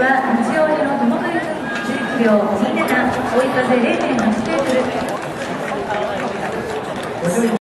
は日曜日の友取11秒27、追い風0.8メートル。